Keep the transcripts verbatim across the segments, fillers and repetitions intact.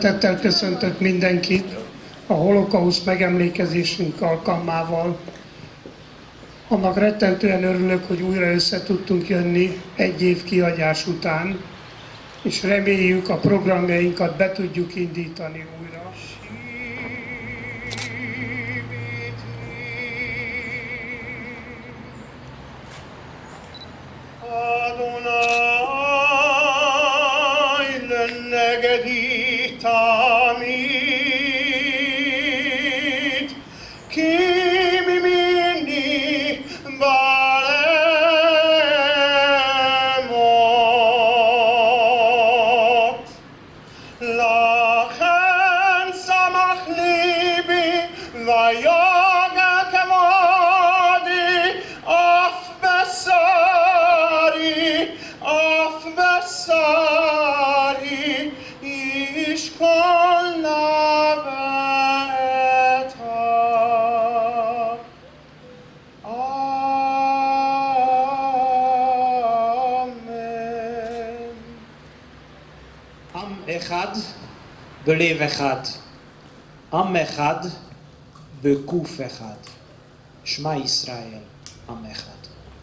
Szeretettel köszöntök mindenkit a holokauszt megemlékezésünk alkalmával. Annak rettentően örülök, hogy újra össze tudtunk jönni egy év kihagyás után, és reméljük, a programjainkat be tudjuk indítani újra. אחד בלב אחד, עם אחד בגוף אחד, שמע ישראל, עם אחד.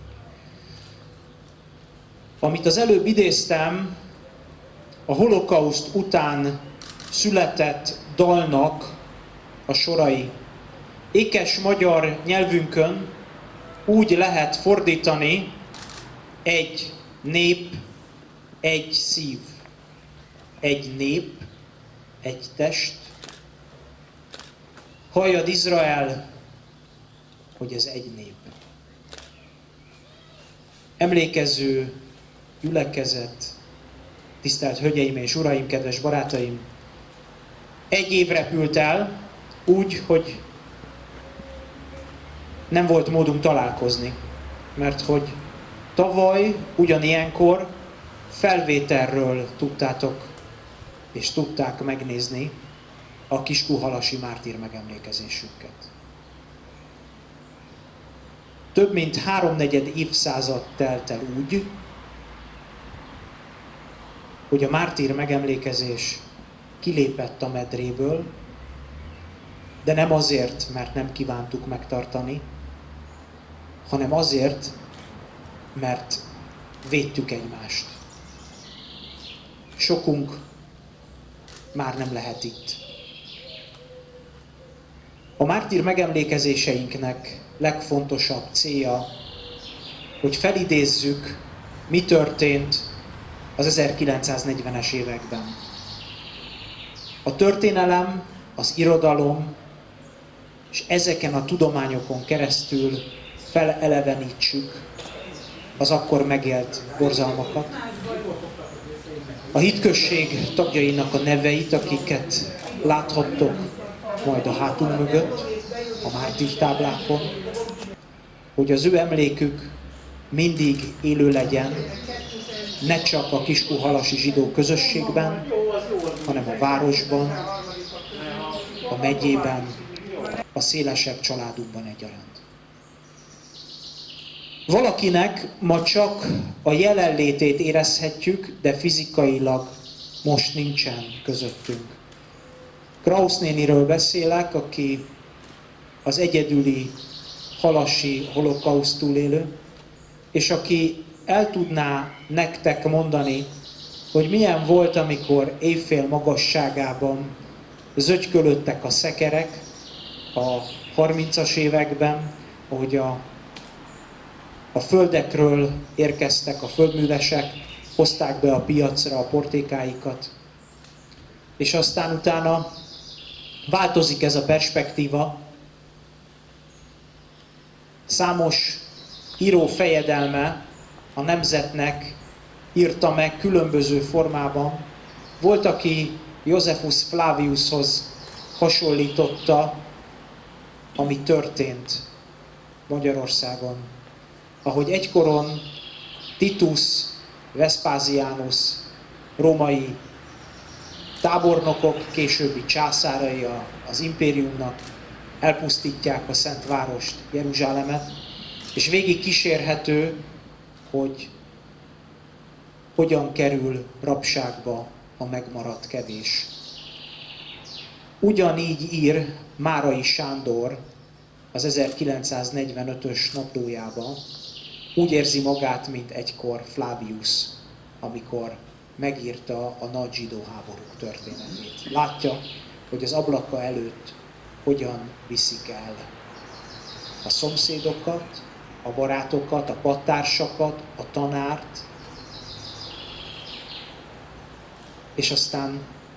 Amit az előbb idéztem, a holokauszt után született dalnak a sorai. Ékes magyar nyelvünkön úgy lehet fordítani: egy nép, egy szív. Egy nép, egy test. Halljad Izrael, hogy ez egy nép. Emlékező gyülekezet, tisztelt hölgyeim és uraim, kedves barátaim, egy év repült el, úgy, hogy nem volt módunk találkozni, mert hogy tavaly ugyanilyenkor felvételről tudtátok és tudták megnézni a kiskunhalasi mártír megemlékezésünket. Több mint háromnegyed évszázad telt el úgy, hogy a mártír megemlékezés kilépett a medréből, de nem azért, mert nem kívántuk megtartani, hanem azért, mert védtük egymást. Sokunk már nem lehet itt. A mártír megemlékezéseinknek legfontosabb célja, hogy felidézzük, mi történt az ezerkilencszáznegyvenes években. A történelem, az irodalom, és ezeken a tudományokon keresztül felelevenítsük az akkor megélt borzalmakat. A hitközség tagjainak a neveit, akiket láthattok majd a hátunk mögött, a mártírtáblákon, hogy az ő emlékük mindig élő legyen, ne csak a kiskunhalasi zsidó közösségben, hanem a városban, a megyében, a szélesebb családunkban egyaránt. Valakinek ma csak a jelenlétét érezhetjük, de fizikailag most nincsen közöttünk. Krausz néniről beszélek, aki az egyedüli halasi holokauszt túlélő, és aki el tudná nektek mondani, hogy milyen volt, amikor éjfél magasságában zögykölöttek a szekerek a harmincas években, ahogy a, a földekről érkeztek a földművesek, hozták be a piacra a portékáikat, és aztán utána változik ez a perspektíva. Számos író fejedelme a nemzetnek írta meg különböző formában. Volt, aki Josephus Flaviushoz hasonlította, ami történt Magyarországon. Ahogy egykoron Titus Vespasianus római tábornokok, későbbi császárai az impériumnak elpusztítják a Szent Várost, Jeruzsálemet, és végig kísérhető, hogy hogyan kerül rabságba a megmaradt kevés. Ugyanígy ír Márai Sándor az ezerkilencszáznegyvenötös naplójában, úgy érzi magát, mint egykor Flavius, amikor megírta a nagy zsidó háborúk történetét. Látja, hogy az ablaka előtt hogyan viszik el a szomszédokat, a barátokat, a pattársakat, a tanárt, és aztán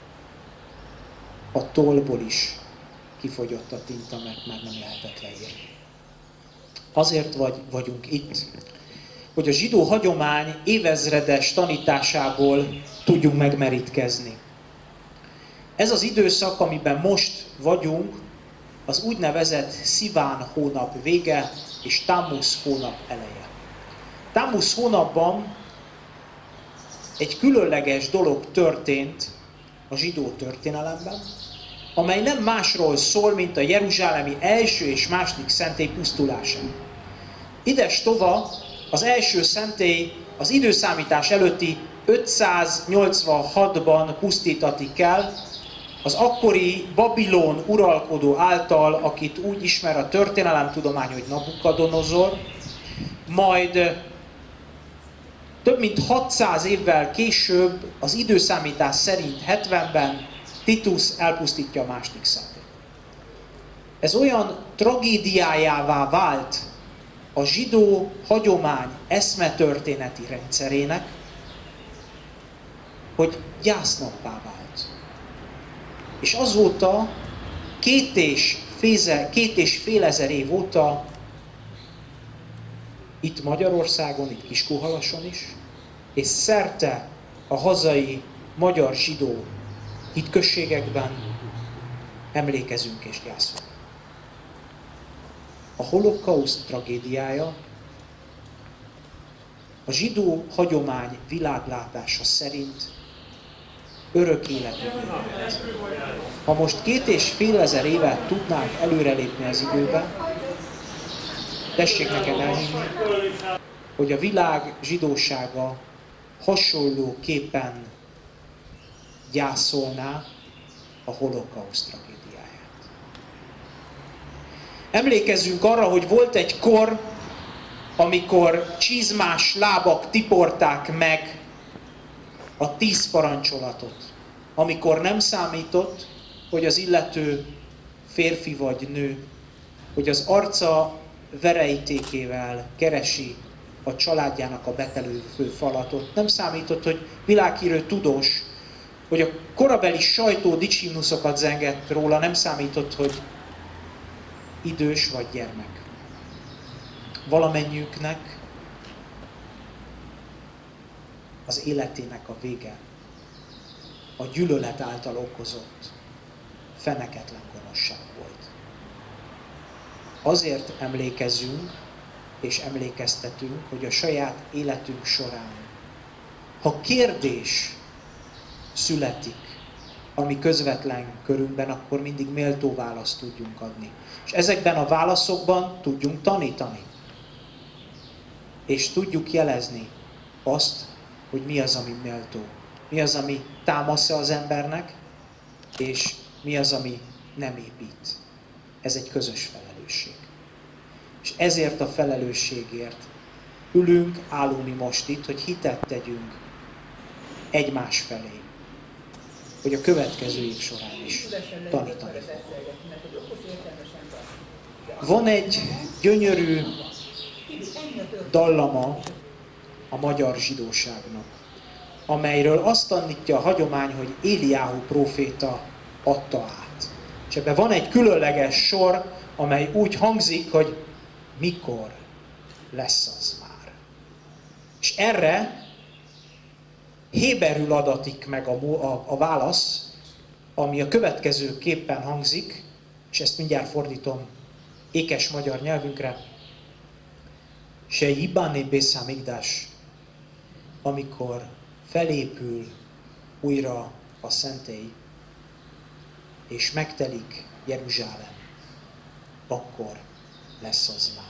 a tollból is kifogyott a tinta, mert már nem lehetett leírni. Azért vagy, vagyunk itt, hogy a zsidó hagyomány évezredes tanításából tudjunk megmerítkezni. Ez az időszak, amiben most vagyunk, az úgynevezett Sziván hónap vége és Tammusz hónap eleje. Tammusz hónapban egy különleges dolog történt a zsidó történelemben, amely nem másról szól, mint a jeruzsálemi első és második szentély pusztulása. Ides tova az első szentély az időszámítás előtti ötszáznyolcvanhatban pusztítatik el, az akkori Babilon uralkodó által, akit úgy ismer a történelemtudomány, hogy Nabukadonozor, majd több mint hatszáz évvel később, az időszámítás szerint hetvenben Titus elpusztítja a második szentélyt. Ez olyan tragédiájává vált a zsidó hagyomány eszmetörténeti rendszerének, hogy gyásznappá vált. És azóta két és, féze, két és fél ezer év óta itt Magyarországon, itt Kiskunhalason is, és szerte a hazai magyar zsidó hitközségekben emlékezünk és gyászolunk. A holokauszt tragédiája a zsidó hagyomány világlátása szerint örök életű. Ha most két és fél ezer évet tudnánk előrelépni az időben, tessék nekem elhinni, hogy a világ zsidósága hasonlóképpen gyászolná a holokauszt tragédiáját. Emlékezzünk arra, hogy volt egy kor, amikor csizmás lábak tiporták meg a tíz parancsolatot, amikor nem számított, hogy az illető férfi vagy nő, hogy az arca verejtékével keresi a családjának a betelőző falatot. Nem számított, hogy világhírű tudós, hogy a korabeli sajtó dicsimnuszokat zengett róla, nem számított, hogy idős vagy gyermek. Valamennyiüknek az életének a vége a gyűlölet által okozott feneketlen gonoszság volt. Azért emlékezzünk és emlékeztetünk, hogy a saját életünk során, ha kérdés születik a mi közvetlen körünkben, akkor mindig méltó választ tudjunk adni. És ezekben a válaszokban tudjunk tanítani. És tudjuk jelezni azt, hogy mi az, ami méltó. Mi az, ami támasza az embernek, és mi az, ami nem épít. Ez egy közös felelősség. És ezért a felelősségért ülünk, állunk mi most itt, hogy hitet tegyünk egymás felé, hogy a következő év során is tanítani fog. Van egy gyönyörű dallama a magyar zsidóságnak, amelyről azt tanítja a hagyomány, hogy Éliáhu próféta adta át. És ebben van egy különleges sor, amely úgy hangzik, hogy mikor lesz az már. És erre héberül adatik meg a, a, a válasz, ami a következőképpen hangzik, és ezt mindjárt fordítom ékes magyar nyelvünkre. Se Ibane Bész Hamikdás, amikor felépül újra a szentély, és megtelik Jeruzsálem, akkor lesz az már.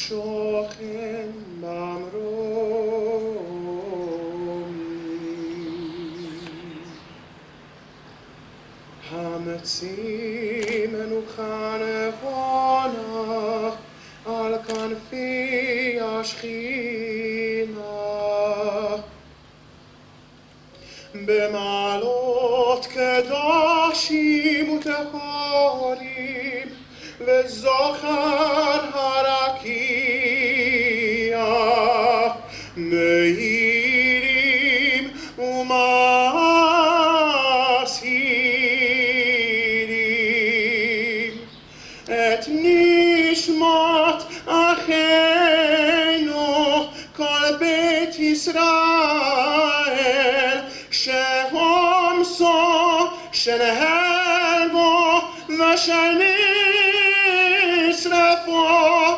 שוכן במרומים. המציב מנוחה נכונה על כנפי השכינה. במעלות קדושים וטהורים לזוכר הרקיע, מאירים ומסעירים את נשמת אחינו כל בית ישראל, שעומסו שנהל בו ושנשרפו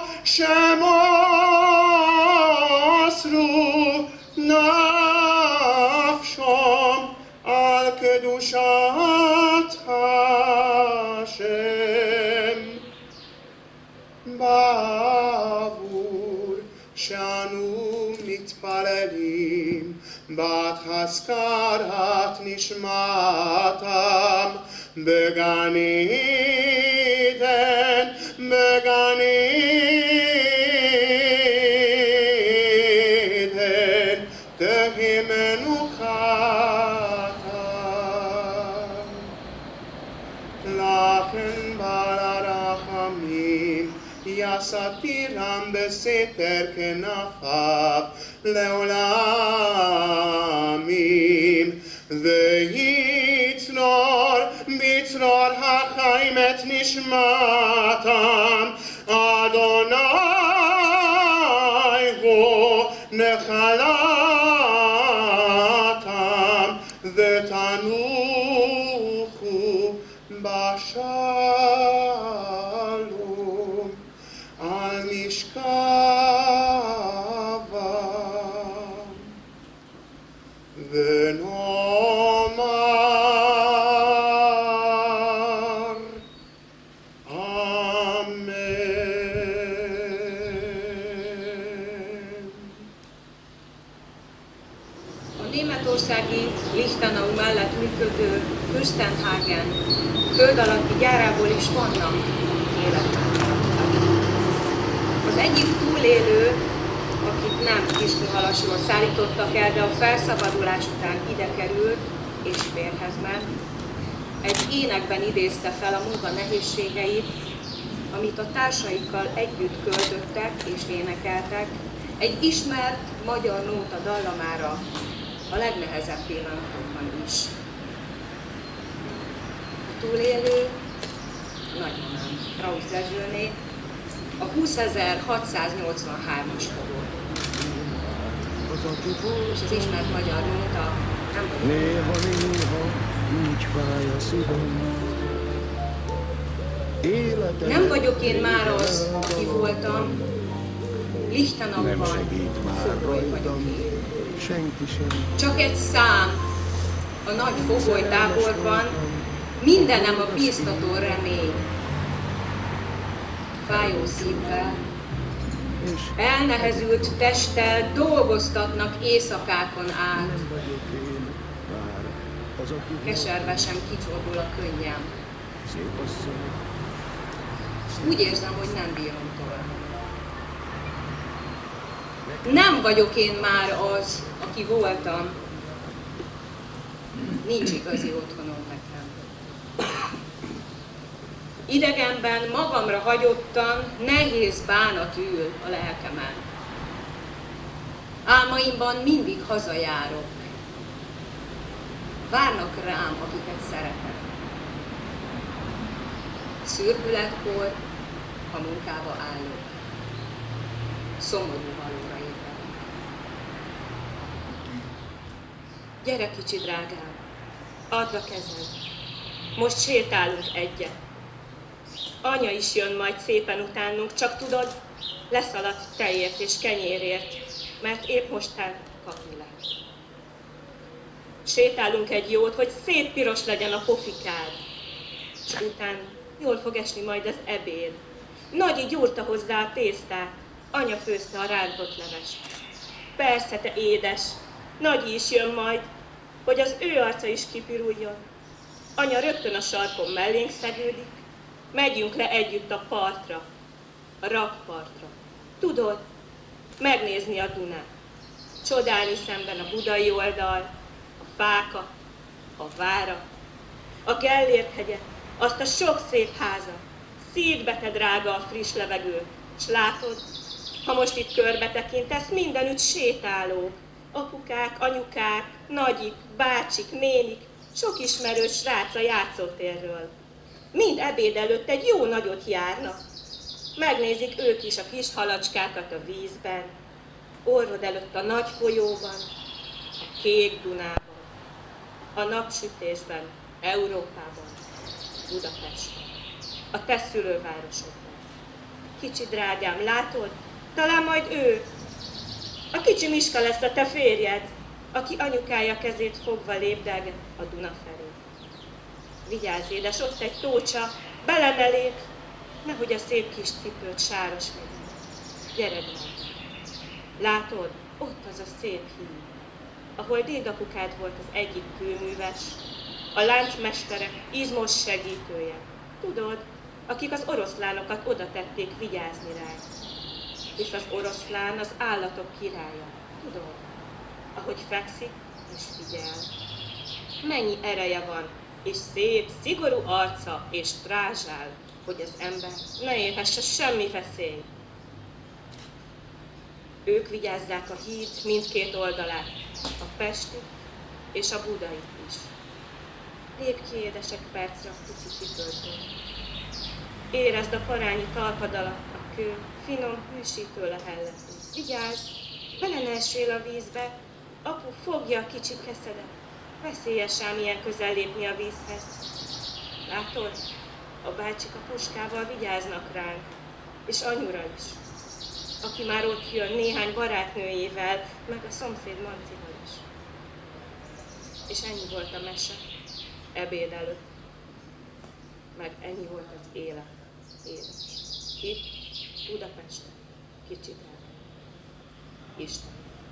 שמוסרו נפשם על קדושת השם. בעבור שאנו מתפללים בת הזכרת נשמתם בגן עדן, בגן עדן תהי מנוחתם. לכן בעל הרחמים יסתירם בסתר כנפיו לעולמים, ויצרור בצרור החיים את נשמתם. אדוני הוא נחלתם, ותנוחו בשלום על משכבם. ונאמר אמן. A németországi Lichtenau mellett működő Fürstenhagen föld alatti gyárából is vannak életek. Az egyik túlélő, akit nem Kiskunhalasról szállítottak el, de a felszabadulás után ide került és férhez ment, egy énekben idézte fel a munka nehézségeit, amit a társaikkal együtt költöttek és énekeltek, egy ismert magyar nóta dallamára a legnehezebb pillanatokban is. A túlélő nagymamám, Krausz Dezsőné, a húszezer-hatszáznyolcvanhármas fogó. És az ismert magyar nóta nem volt. Néha, néha úgy fáj a szívem. Életem nem vagyok én már az, aki voltam, Lichtenauban fogoly vagyok én. Senki sem. Csak egy szám a nagy fogolytáborban, mindenem a bíztató remény. Fájó szívvel, elnehezült testtel dolgoztatnak éjszakákon át. Keservesen kicsordul a könnyem. Úgy érzem, hogy nem bírom tovább. Nem vagyok én már az, aki voltam. Nincs igazi otthonom nekem. Idegenben, magamra hagyottan, nehéz bánat ül a lelkemen. Álmaimban mindig hazajárok. Várnak rám, akiket szeretek. Szürkületkor, ha munkába állok. Szomorú halóra ébredek. Gyere, kicsi drágám, add a kezed. Most sétálunk egyet. Anya is jön majd szépen utánunk, csak tudod, leszaladt tejért és kenyérért, mert épp most kapni lesz. Sétálunk egy jót, hogy szép piros legyen a pofikád, és után jól fog esni majd az ebéd. Nagyi gyúrta hozzá a tésztát, anya főzte a rántott levest. Persze, te édes, Nagyi is jön majd, hogy az ő arca is kipiruljon. Anya rögtön a sarkon mellénk szegődik, megyünk le együtt a partra, a rakpartra. Tudod, megnézni a Dunát, csodálni szemben a budai oldal, a fákat, a várat, a Gellért hegyet, azt a sok szép házat, szívbe te drága a friss levegő, s látod, ha most itt körbe tekintesz, mindenütt sétálók, apukák, anyukák, nagyik, bácsik, nénik, sok ismerős srác a játszótérről. Mind ebéd előtt egy jó nagyot járnak. Megnézik ők is a kis halacskákat a vízben, orrod előtt a nagy folyóban, a kék Dunában, a napsütésben, Európában, Budapesten, a te szülővárosodban. Kicsi drágám, látod? Talán majd ő, a kicsi Miska lesz a te férjed, aki anyukája kezét fogva lépdelget a Duna felé. Vigyázz, édes, ott egy tócsa, bele ne lép, nehogy a szép kis cipőt sáros legyen. Gyere, drágám. Látod, ott az a szép híd, ahol dédapukád volt az egyik kőműves, a láncmesterek izmos segítője. Tudod, akik az oroszlánokat oda tették vigyázni rá. És az oroszlán az állatok királya. Tudod, ahogy fekszik és figyel. Mennyi ereje van, és szép, szigorú arca, és trázsál, hogy az ember ne érhesse semmi veszély. Ők vigyázzák a híd mindkét oldalát, a pesti és a budait is. Lépj ki, édesek, percre a pici cipőtől. Érezd a parányi talpad alatt a kő, finom, hűsítő lehelletét. Vigyázz, bele ne essél a vízbe, apu fogja a kicsi keszedet. Veszélyes ám ilyen közel lépni a vízhez. Látod, a bácsik a puskával vigyáznak ránk, és anyura is, aki már ott jön néhány barátnőjével, meg a szomszéd Mancival is. És ennyi volt a mese, ebéd előtt, meg ennyi volt az élet, édes. Itt, Budapesten, kicsit el. Isten.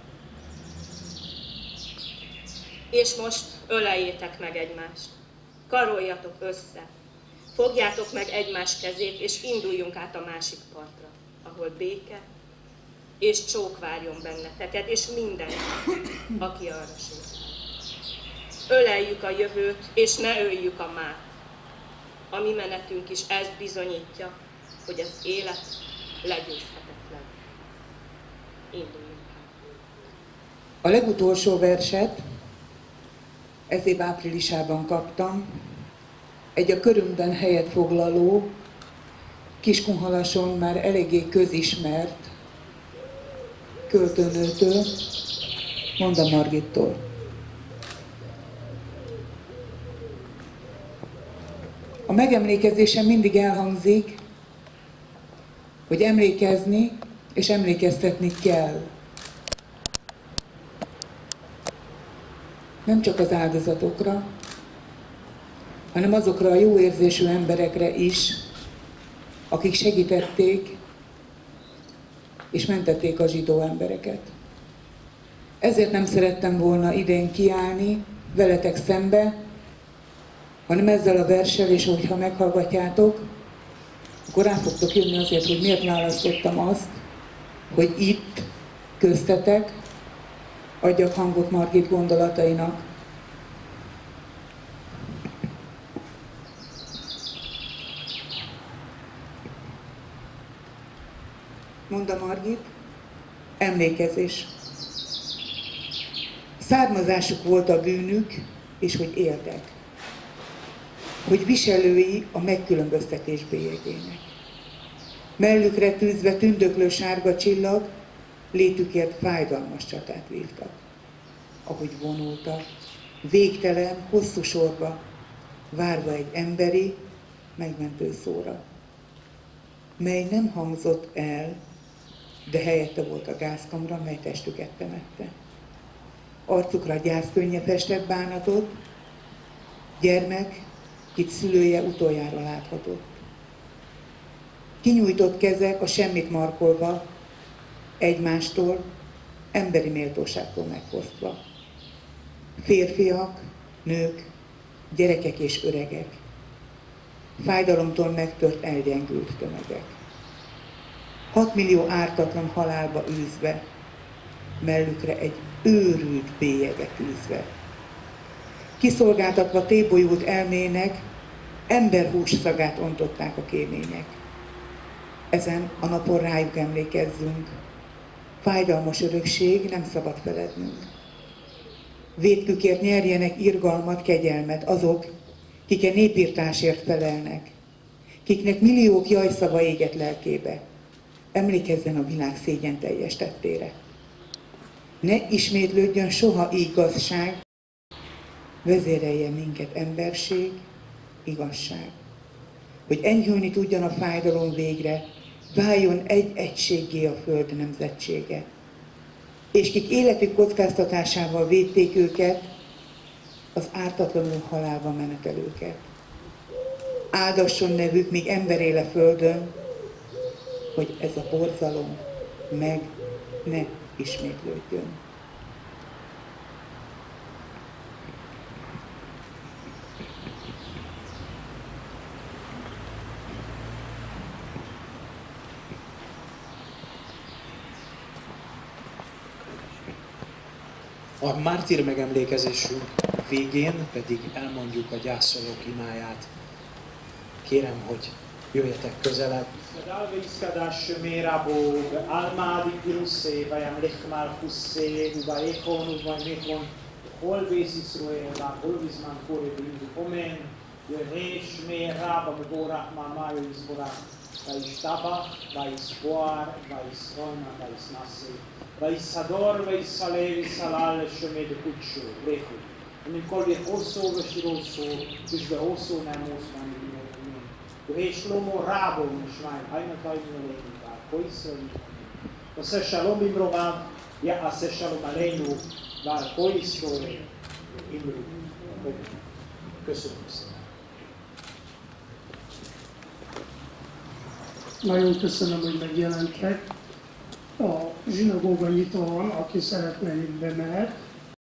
És most öleljétek meg egymást, karoljatok össze, fogjátok meg egymás kezét, és induljunk át a másik partra, ahol béke és csók várjon benneteket, és minden, aki arra sétál. Öleljük a jövőt, és ne öljük a mát. A mi menetünk is ezt bizonyítja, hogy az élet legyőzhetetlen. Induljunk át. A legutolsó verset ez év áprilisában kaptam, egy a körünkben helyet foglaló, Kiskunhalason már eléggé közismert költőnőtől, Monda Margittól. A megemlékezésen mindig elhangzik, hogy emlékezni és emlékeztetni kell. Nem csak az áldozatokra, hanem azokra a jó érzésű emberekre is, akik segítették és mentették a zsidó embereket. Ezért nem szerettem volna idén kiállni veletek szembe, hanem ezzel a verssel, és hogyha meghallgatjátok, akkor rá fogtok jönni azért, hogy miért választottam azt, hogy itt, köztetek, adjak hangot Margit gondolatainak. Monda Margit, emlékezés. Származásuk volt a bűnük, és hogy éltek. Hogy viselői a megkülönböztetés bélyegének. Mellükre tűzve tündöklő sárga csillag, létükért fájdalmas csatát vívtak. Ahogy vonultak, végtelen, hosszú sorba, várva egy emberi, megmentő szóra, mely nem hangzott el, de helyette volt a gázkamra, mely testüket temette. Arcukra gyászkönnye festett bánatot, gyermek, kit szülője utoljára láthatott. Kinyújtott kezek a semmit markolva, egymástól, emberi méltóságtól megfosztva. Férfiak, nők, gyerekek és öregek. Fájdalomtól megtört, elgyengült tömegek. Hat millió ártatlan halálba űzve, mellükre egy őrült bélyeget űzve. Kiszolgáltatva tébolyult elmének, emberhús szagát ontották a kémények. Ezen a napon rájuk emlékezzünk. Fájdalmas örökség, nem szabad felednünk. Vétkükért nyerjenek irgalmat, kegyelmet azok, kik a népirtásért felelnek, kiknek milliók jajszava éget lelkébe. Emlékezzen a világ szégyen teljes tettére. Ne ismétlődjön soha igazság, vezérelje minket emberség, igazság. Hogy enyhülni tudjon a fájdalom végre, váljon egy egységgé a föld nemzetsége. És kik életük kockáztatásával védték őket, az ártatlanul halálba menetelőket. Áldasson nevük, míg ember éle földön, hogy ez a borzalom meg ne ismétlődjön. A mártír megemlékezésünk végén pedig elmondjuk a gyászolók imáját. Kérem, hogy jöjjetek közelebb. Dalveiszkadás mérabó, almádi pirusszé, vajam lechmál husszé, uba ékon, uba mékon, holvész Iszruélá, holvizmán kóri bindu omen, jöhés mérába, megórák már májó izborák, vajis taba, vajis boár, vajis rojna, vajis nasszé. Vaisador, Vaisale, Visalal, Chemin de Kutsó, Réhu. Amikor vi hosszú, vesi rosszú, és be hosszú nem hosszú, és Shlomo Rábo, és már hajnatai minőlegünk, koiszolni. A se shalom imrovam, ja a se shalom aleinu, vár koiszolni, imru. Köszönöm szépen. Nagyon köszönöm, hogy megjelentek. A zsinagóga nyitva van, aki szeretne, bemehet.